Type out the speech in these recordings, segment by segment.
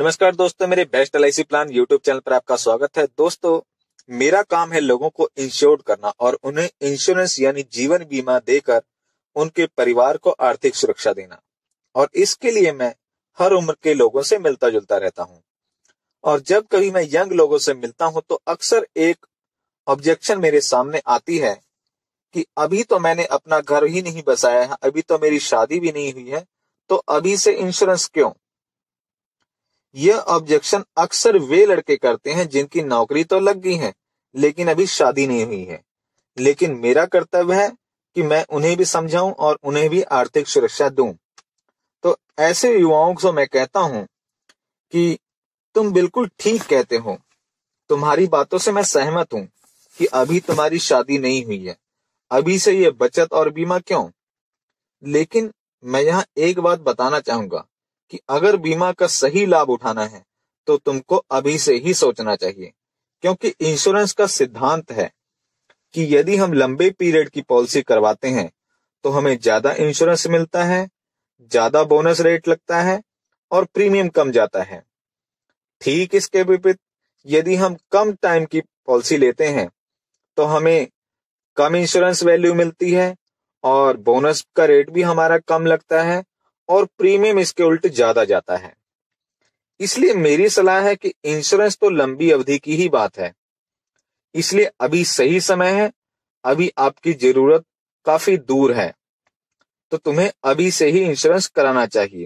नमस्कार दोस्तों, मेरे best LIC plan YouTube channel पर आपका स्वागत है। दोस्तों, मेरा काम है लोगों को इंश्योर्ड करना और उन्हें इंश्योरेंस यानी जीवन बीमा देकर उनके परिवार को आर्थिक सुरक्षा देना। और इसके लिए मैं हर उम्र के लोगों से मिलता जुलता रहता हूँ। और जब कभी मैं यंग लोगों से मिलता हूँ तो अक्सर एक ऑब्जेक्शन मेरे सामने आती है कि अभी तो मैंने अपना घर ही नहीं बसाया है, अभी तो मेरी शादी भी नहीं हुई है, तो अभी से इंश्योरेंस क्यों? यह ऑब्जेक्शन अक्सर वे लड़के करते हैं जिनकी नौकरी तो लग गई है लेकिन अभी शादी नहीं हुई है। लेकिन मेरा कर्तव्य है कि मैं उन्हें भी समझाऊं और उन्हें भी आर्थिक सुरक्षा दूं। तो ऐसे युवाओं को मैं कहता हूं कि तुम बिल्कुल ठीक कहते हो, तुम्हारी बातों से मैं सहमत हूं कि अभी तुम्हारी शादी नहीं हुई है, अभी से ये बचत और बीमा क्यों? लेकिन मैं यहाँ एक बात बताना चाहूंगा कि अगर बीमा का सही लाभ उठाना है तो तुमको अभी से ही सोचना चाहिए, क्योंकि इंश्योरेंस का सिद्धांत है कि यदि हम लंबे पीरियड की पॉलिसी करवाते हैं तो हमें ज्यादा इंश्योरेंस मिलता है, ज्यादा बोनस रेट लगता है और प्रीमियम कम जाता है। ठीक इसके विपरीत यदि हम कम टाइम की पॉलिसी लेते हैं तो हमें कम इंश्योरेंस वैल्यू मिलती है और बोनस का रेट भी हमारा कम लगता है और प्रीमियम इसके उल्ट ज्यादा जाता है। इसलिए मेरी सलाह है कि इंश्योरेंस तो लंबी अवधि की ही बात है, इसलिए अभी सही समय है, अभी आपकी जरूरत काफी दूर है, तो तुम्हें अभी से ही इंश्योरेंस कराना चाहिए।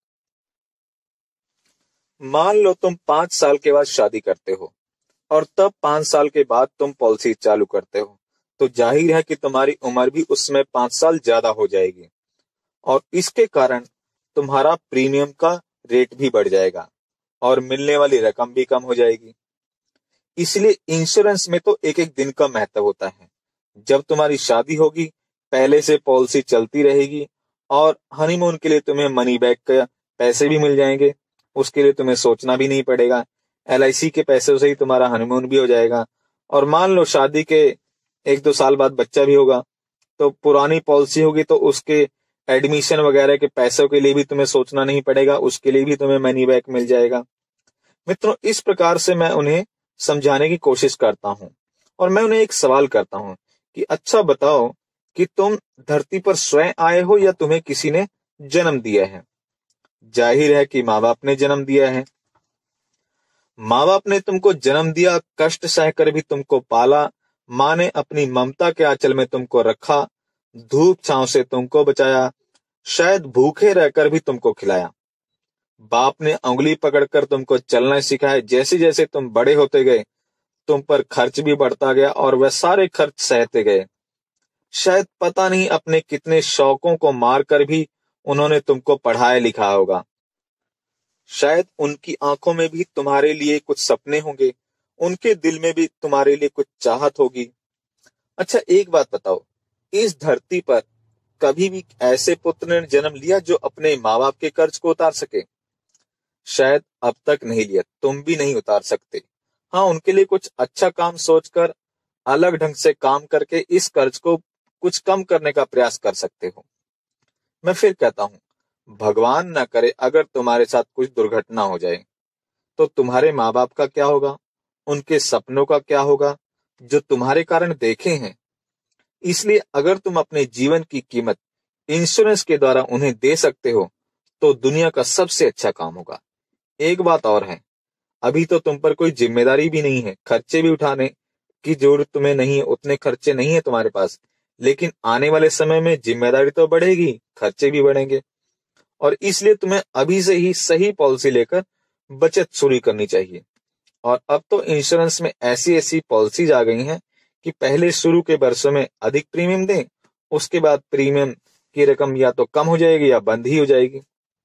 मान लो तुम 5 साल के बाद शादी करते हो और तब 5 साल के बाद तुम पॉलिसी चालू करते हो, तो जाहिर है कि तुम्हारी उम्र भी उसमें 5 साल ज्यादा हो जाएगी और इसके कारण तुम्हारा प्रीमियम का रेट भी बढ़ जाएगा और मिलने वाली रकम भी कम हो जाएगी। इसलिए इंश्योरेंस में तो एक एक दिन का महत्व होता है। जब तुम्हारी शादी होगी पहले से पॉलिसी चलती रहेगी और हनीमून के लिए तुम्हें मनी बैक का पैसे भी मिल जाएंगे, उसके लिए तुम्हें सोचना भी नहीं पड़ेगा। एलआईसी के पैसों से ही तुम्हारा हनीमून भी हो जाएगा। और मान लो शादी के 1-2 साल बाद बच्चा भी होगा तो पुरानी पॉलिसी होगी तो उसके एडमिशन वगैरह के पैसों के लिए भी तुम्हें सोचना नहीं पड़ेगा, उसके लिए भी तुम्हें मनी बैक मिल जाएगा। मित्रों, इस प्रकार से मैं उन्हें समझाने की कोशिश करता हूं और मैं उन्हें एक सवाल करता हूं कि अच्छा बताओ कि तुम धरती पर स्वयं आए हो या तुम्हें किसी ने जन्म दिया है? जाहिर है कि माँ बाप ने जन्म दिया है। माँ बाप ने तुमको जन्म दिया, कष्ट सहकर भी तुमको पाला। माँ ने अपनी ममता के आंचल में तुमको रखा, धूप छांव से तुमको बचाया, शायद भूखे रहकर भी तुमको खिलाया। बाप ने उंगली पकड़कर तुमको चलना सिखाया। जैसे जैसे तुम बड़े होते गए तुम पर खर्च भी बढ़ता गया और वह सारे खर्च सहते गए। शायद पता नहीं अपने कितने शौकों को मारकर भी उन्होंने तुमको पढ़ाया लिखा होगा। शायद उनकी आंखों में भी तुम्हारे लिए कुछ सपने होंगे, उनके दिल में भी तुम्हारे लिए कुछ चाहत होगी। अच्छा, एक बात बताओ, इस धरती पर कभी भी ऐसे पुत्र ने जन्म लिया जो अपने माँ बाप के कर्ज को उतार सके? शायद अब तक नहीं लिया, तुम भी नहीं उतार सकते। हाँ, उनके लिए कुछ अच्छा काम सोचकर अलग ढंग से काम करके इस कर्ज को कुछ कम करने का प्रयास कर सकते हो। मैं फिर कहता हूँ, भगवान न करे अगर तुम्हारे साथ कुछ दुर्घटना हो जाए तो तुम्हारे माँ बाप का क्या होगा, उनके सपनों का क्या होगा जो तुम्हारे कारण देखे हैं। इसलिए अगर तुम अपने जीवन की कीमत इंश्योरेंस के द्वारा उन्हें दे सकते हो तो दुनिया का सबसे अच्छा काम होगा। एक बात और है, अभी तो तुम पर कोई जिम्मेदारी भी नहीं है, खर्चे भी उठाने की जरूरत तुम्हें नहीं है, उतने खर्चे नहीं है तुम्हारे पास। लेकिन आने वाले समय में जिम्मेदारी तो बढ़ेगी, खर्चे भी बढ़ेंगे और इसलिए तुम्हें अभी से ही सही पॉलिसी लेकर बचत शुरू करनी चाहिए। और अब तो इंश्योरेंस में ऐसी ऐसी पॉलिसीज आ गई हैं कि पहले शुरू के वर्षों में अधिक प्रीमियम दें, उसके बाद प्रीमियम की रकम या तो कम हो जाएगी या बंद ही हो जाएगी।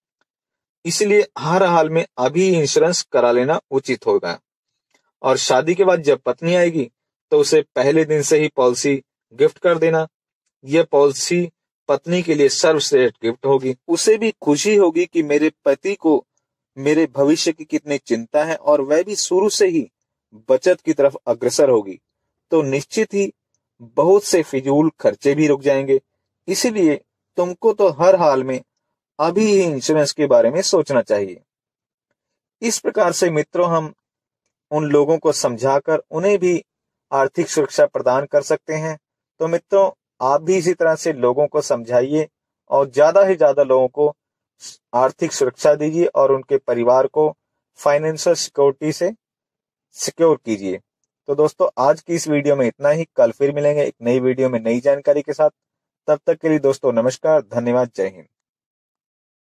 इसलिए हर हाल में अभी इंश्योरेंस करा लेना उचित होगा। और शादी के बाद जब पत्नी आएगी तो उसे पहले दिन से ही पॉलिसी गिफ्ट कर देना। यह पॉलिसी पत्नी के लिए सर्वश्रेष्ठ गिफ्ट होगी। उसे भी खुशी होगी कि मेरे पति को मेरे भविष्य की कितनी चिंता है और वह भी शुरू से ही बचत की तरफ अग्रसर होगी। तो निश्चित ही बहुत से फिजूल खर्चे भी रुक जाएंगे। इसीलिए तुमको तो हर हाल में अभी ही इंश्योरेंस के बारे में सोचना चाहिए। इस प्रकार से मित्रों हम उन लोगों को समझाकर उन्हें भी आर्थिक सुरक्षा प्रदान कर सकते हैं। तो मित्रों, आप भी इसी तरह से लोगों को समझाइए और ज्यादा से ज्यादा लोगों को आर्थिक सुरक्षा दीजिए और उनके परिवार को फाइनेंशियल सिक्योरिटी से सिक्योर कीजिए। तो दोस्तों, आज की इस वीडियो में इतना ही। कल फिर मिलेंगे एक नई वीडियो में नई जानकारी के साथ। तब तक के लिए दोस्तों नमस्कार, धन्यवाद, जय हिंद।